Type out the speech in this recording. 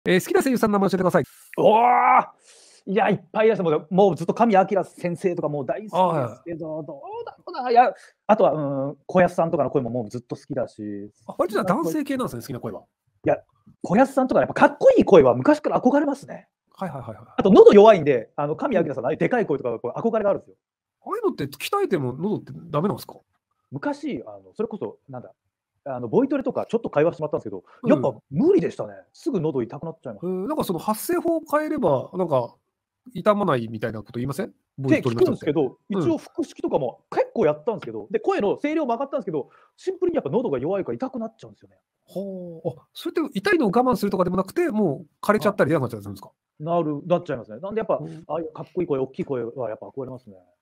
好きな声優さんの名前教えてください。 おお！いや、いっぱいいらっしゃる。もうずっと神谷明先生とかもう大好きああ、 ではい。 すけど、どうだろうな。いや、あとは、小安さんとかの声ももうずっと好きだし、 あ、割とじゃあ男い性系なんですね、好きな声は。 や、小安さんとかやっぱかっこいい声は昔から憧れますね。 はいはいはいはい。 あと喉弱いんで、神うん。 谷明さんのああいうでかい声とかこう憧れがあるんですよ。 ああいうのって鍛えても喉ってダメなんすか？ 昔、それこそなんだ、ボイトレとかちょっと会話してもらったんですけど、やっぱうん。 無理でしたね。すぐ喉痛くなっちゃいました。 なんかその発声法を変えれば、なんか痛まないみたいなこと言いません？ボイって聞くトレの人って。 んですけど、 うん。 一応腹式とかも結構やったんですけど、で、声の声量も上がったんですけど、シンプルにやっぱ喉が弱いから痛くなっちゃうんですよね。 ほう。あ、それって痛いのを我慢するとかでもなくて、もう枯れちゃはったり痛くなっちゃったりするんですか？ なっちゃいますね。なんでやっぱ、 ほう。 ああいうかっこいい声、大きい声はやっぱ憧れますね。